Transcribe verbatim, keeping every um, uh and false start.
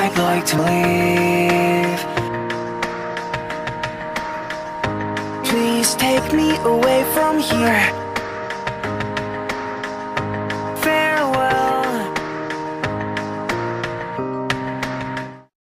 I'd like to leave. Please take me away from here.